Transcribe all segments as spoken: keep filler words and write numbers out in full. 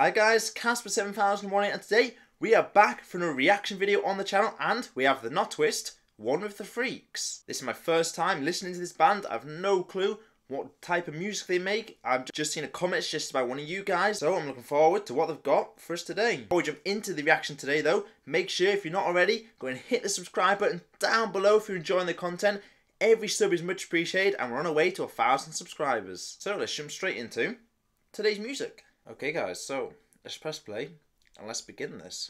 Hi guys, Casper seven thousand one, and today we are back for a reaction video on the channel, and we have the Notwist, One with the Freaks. This is my first time listening to this band. I have no clue what type of music they make. I've just seen a comment just by one of you guys, so I'm looking forward to what they've got for us today. Before we jump into the reaction today though, make sure if you're not already, go and hit the subscribe button down below if you're enjoying the content. Every sub is much appreciated, and we're on our way to a thousand subscribers. So let's jump straight into today's music. Okay guys, so let's press play and let's begin this.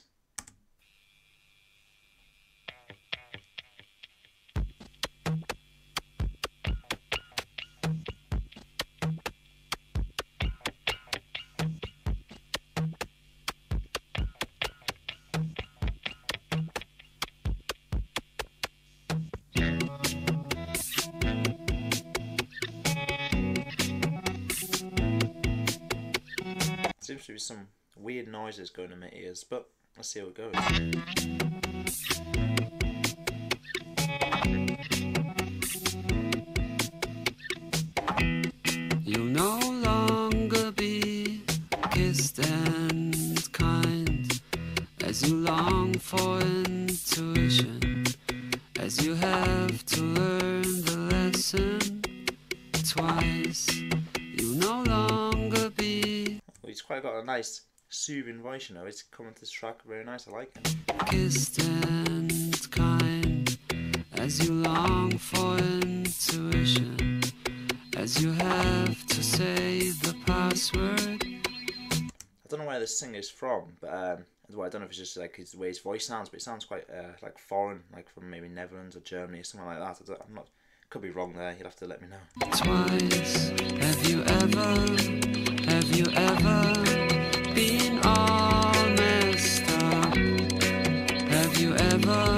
Seems to be some weird noises going in my ears, but let's see how it goes. You'll no longer be kissed and kind, as you long for intuition, as you have to learn the lesson twice. You'll no longer be. He's quite got a nice soothing voice, you know. It's coming to this track very nice. I like it. Kissed and kind, as you long for intuition, as you have to say the password. I don't know where this singer's from, but um, well, I don't know if it's just like his, the way his voice sounds, but it sounds quite uh, like foreign, like from maybe Netherlands or Germany or something like that. I don't, I'm not. Could be wrong there. You'll have to let me know. Twice. Have you ever? Have you ever been all messed up? Have you ever?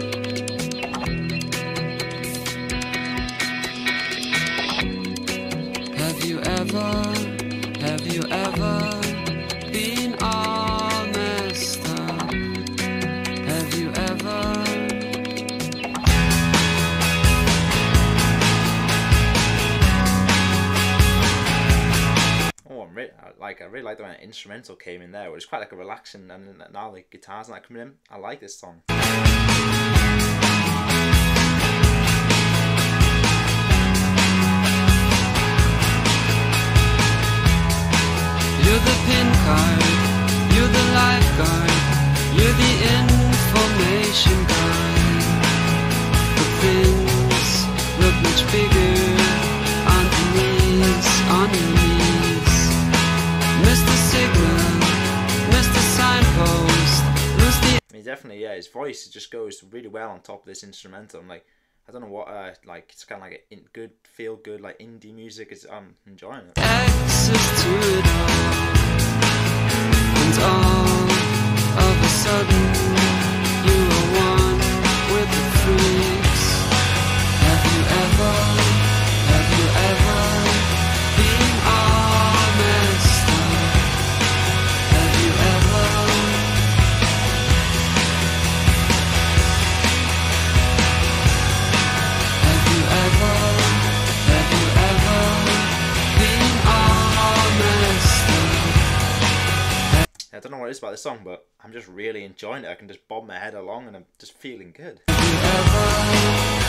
Have you ever? Have you ever been all messed up? Have you ever? Like I really like the way an instrumental came in there. It was quite like a relaxing, and now the guitars and that coming in. I like this song. You're the pin card, you're the lifeguard, you're the information guy. The things look much bigger on your knees, on your knees. Mister Signal, Mister Signpost, Mister I mean, definitely, yeah. His voice just goes really well on top of this instrumental. I'm like, I don't know what, uh, like it's kind of like a in good, feel good, like indie music. It's, I'm enjoying it. Access to it all, and all of a sudden you are one with the freaks. Have you ever, have you ever been all messed up? Have you ever? Have you ever? Have you ever been all messed up? I don't know what it is about this song, but I'm just really enjoying it. I can just bob my head along, and I'm just feeling good. Have you ever?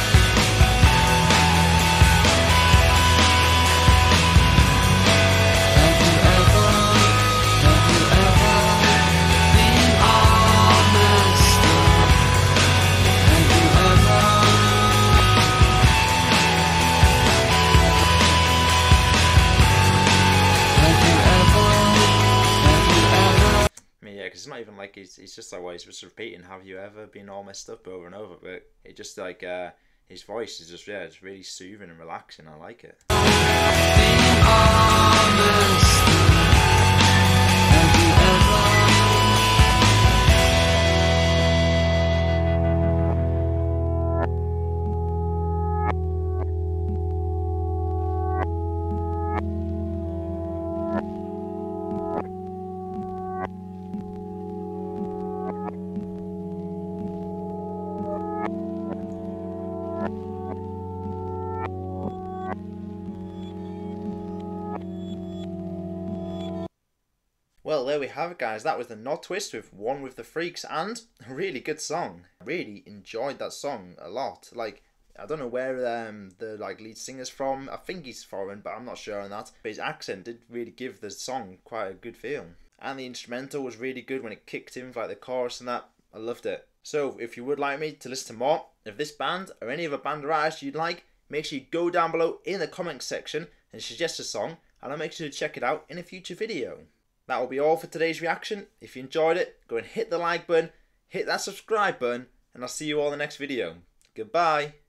It's not even like he's, he's just like, well, he's just repeating, have you ever been all messed up over and over, but it just like, uh, his voice is just, yeah, it's really soothing and relaxing. I like it. Well, there we have it, guys. That was the Notwist with One with the Freaks, and a really good song. I really enjoyed that song a lot. Like, I don't know where um, the like lead singer's from. I think he's foreign, but I'm not sure on that. But his accent did really give the song quite a good feel. And the instrumental was really good when it kicked in, like the chorus and that. I loved it. So, if you would like me to listen to more of this band, or any other band or artist you'd like, make sure you go down below in the comments section and suggest a song, and I'll make sure to check it out in a future video. That will be all for today's reaction. If you enjoyed it, go and hit the like button, hit that subscribe button, and I'll see you all in the next video. Goodbye.